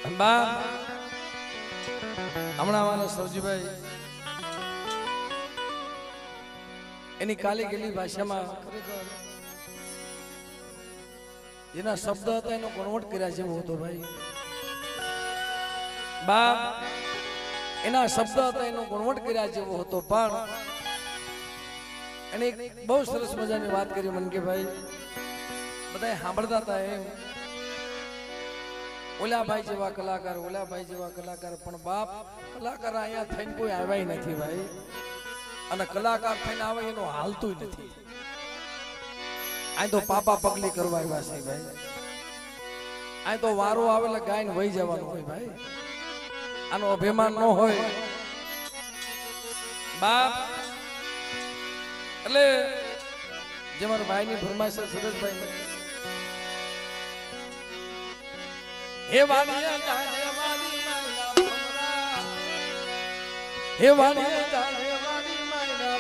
બા હમણાં વાળા સૌજીભાઈ એની કાલી ગેલી ભાષામાં જેના શબ્દ હતા એનો કન્વર્ટ કર્યા જેવો હતો ભાઈ બા એના શબ્દ હતા એનો કન્વર્ટ કર્યા જેવો હતો પણ એને બહુ સરસ મજાની વાત કરી મન કે ભાઈ બધા સાંભળતા હતા એમ ઓલા ભાઈ જેવા કલાકાર પણ બાપ કલાકાર અહીંયા થઈને કોઈ આવ્યા નથી ભાઈ અને કલાકાર થઈને આવે એનું હાલતું નથી આ તો પાપા પગલી કરવા આવ્યા છે ભાઈ આ તો વારો આવેલા ગાયને વહી જવાનું હોય ભાઈ આનો અભિમાન ન હોય બાપ એટલે જે મારા ભાઈની ફરમાઈશ સુરેશભાઈ હે વાલિયા જાણે વાલી માયના ભમરા હે વાલિયા જાણે વાલી માયના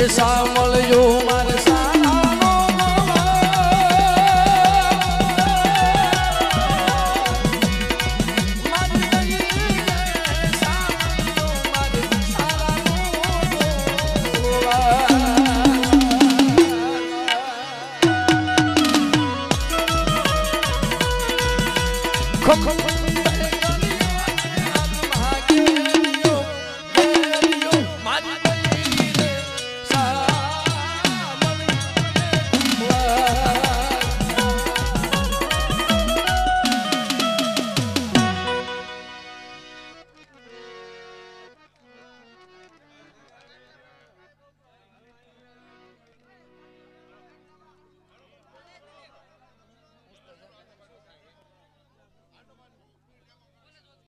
સાંભળજો મારે સારાનો ખમ